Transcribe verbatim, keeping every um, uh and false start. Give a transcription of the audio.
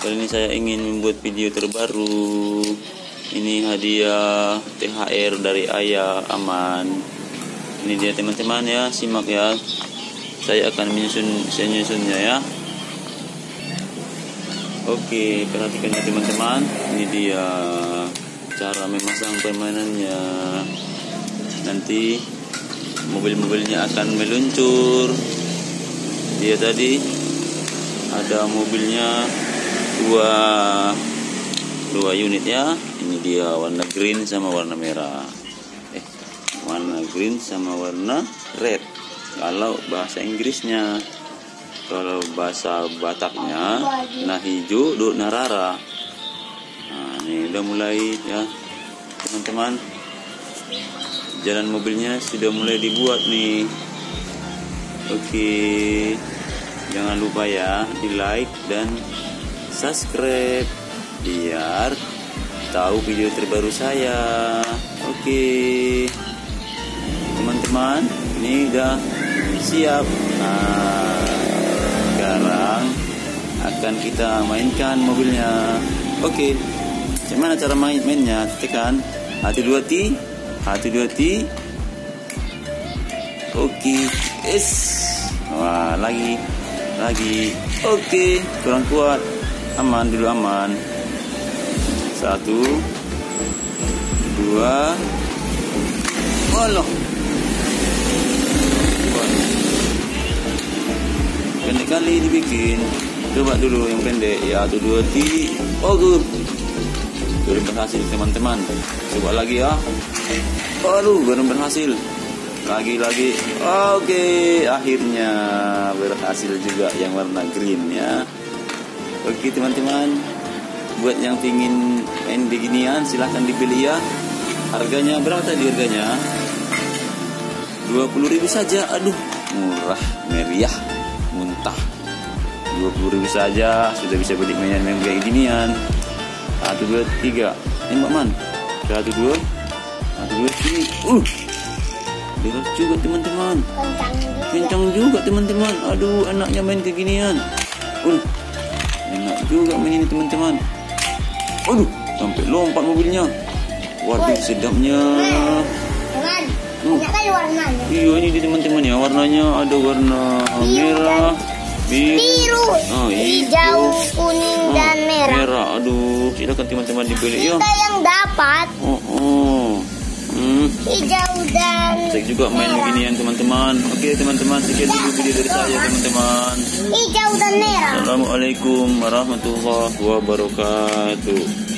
Kali ini saya ingin membuat video terbaru. Ini hadiah T H R dari ayah Aman. Ini dia teman-teman ya, simak ya. Saya akan menyusun menyusunnya ya. Oke, perhatikan ya teman-teman. Ini dia cara memasang permainannya. Nanti mobil-mobilnya akan meluncur. Dia tadi ada mobilnya dua dua unit ya. Ini dia warna green sama warna merah. Eh, warna green sama warna red. Kalau bahasa Inggrisnya, kalau bahasa Bataknya, nah hijau do narara. Nah, ini udah mulai ya teman-teman. Jalan mobilnya sudah mulai dibuat nih. Oke, jangan lupa ya di like dan subscribe biar tahu video terbaru saya. Oke teman-teman, ini udah siap. Nah, sekarang akan kita mainkan mobilnya. Oke, gimana cara main mainnya? Tekan satu dua T, satu dua T. Oke, es. Wah, lagi, lagi. Oke, kurang kuat. Aman dulu, aman. Satu, dua. Allah. Pendek kali dibikin. Coba dulu yang pendek ya, satu dua T. Oh, good. Belum berhasil teman-teman. Coba lagi ya. Aduh, belum berhasil. Lagi-lagi. Oke, akhirnya berhasil juga yang warna green ya. Oke teman-teman, buat yang pingin main beginian silahkan dibeli ya. Harganya berapa tadi harganya? dua puluh ribu saja. Aduh, murah meriah muntah. dua puluh ribu saja sudah bisa beli mainan-mainan kayak ginian. Satu dua tiga. Tembak man. Satu dua. Satu dua tiga. Uh. Berat juga teman-teman. Kencang juga teman-teman. Aduh, enaknya main keginian. Uh, enak juga main ini teman-teman. Aduh, sampai lompat mobilnya. Waduh, sedapnya. Hmm. Iya, ini di teman-teman ya. Warnanya ada warna merah, biru, biru oh, hijau, kuning oh, dan merah. Merah. Aduh, silakan teman-teman dibeli ya. Kita yang dapat. Oh, oh. Hmm. Hijau dan saya juga main merah. beginian teman-teman. Oke teman-teman, sekian dulu video dari saya teman-teman. Hijau dan merah. Assalamualaikum warahmatullahi wabarakatuh.